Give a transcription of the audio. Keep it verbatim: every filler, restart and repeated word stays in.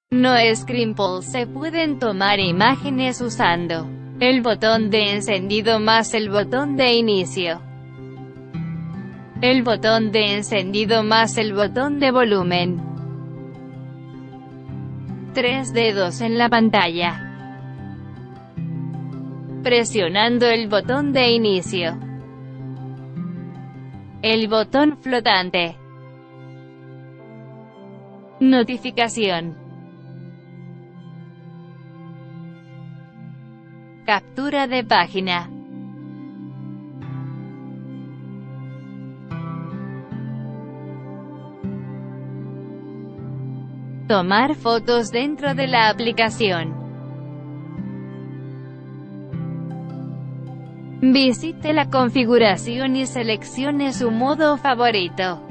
No Scrimple. Se pueden tomar imágenes usando el botón de encendido más el botón de inicio. El botón de encendido más el botón de volumen. Tres dedos en la pantalla. Presionando el botón de inicio. El botón flotante. Notificación. Captura de página. Tomar fotos dentro de la aplicación. Visite la configuración y seleccione su modo favorito.